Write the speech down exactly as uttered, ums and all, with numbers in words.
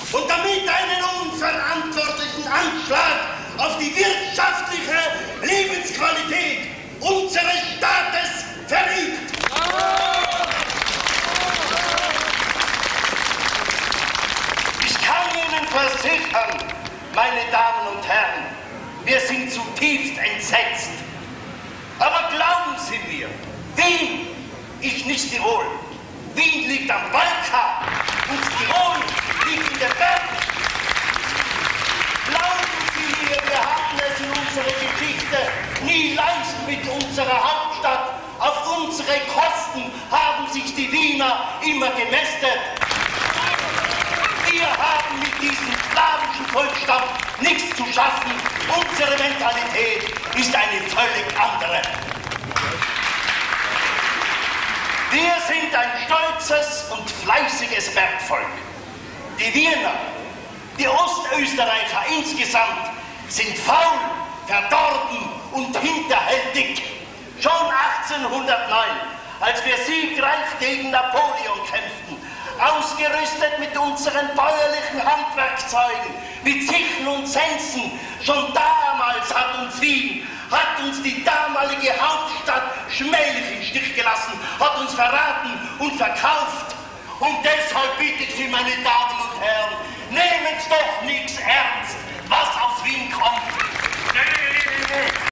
und damit einen unverantwortlichen Anschlag auf die wirtschaftliche Lebensqualität unseres Staates verübt. Ich kann Ihnen versichern, meine Damen und Herren, wir sind zutiefst entsetzt. Aber glauben Sie mir, Wien ist nicht Tirol. Wien liegt am Balkan und Tirol liegt in den Bergen. Glauben Sie mir, wir hatten es in unserer Geschichte nie leicht mit unserer Hauptstadt. Auf unsere Kosten haben sich die Wiener immer gemästet. Wir haben mit diesem slawischen Volksstamm nichts zu schaffen. Unsere Mentalität ist eine völlig andere. Wir sind ein stolzes und fleißiges Bergvolk. Die Wiener, die Ostösterreicher insgesamt sind faul, verdorben und hinterhältig. Schon achtzehnhundertneun, als wir siegreich gegen Napoleon kämpften, ausgerüstet mit unseren bäuerlichen Handwerkszeugen, mit Sicheln und Sensen, schon damals hat uns Wien, hat uns die damalige Hauptstadt schmählich im Stich gelassen, hat uns verraten und verkauft. Und deshalb bitte ich Sie, meine Damen und Herren, nehmen's doch nichts ernst, was aus Wien kommt.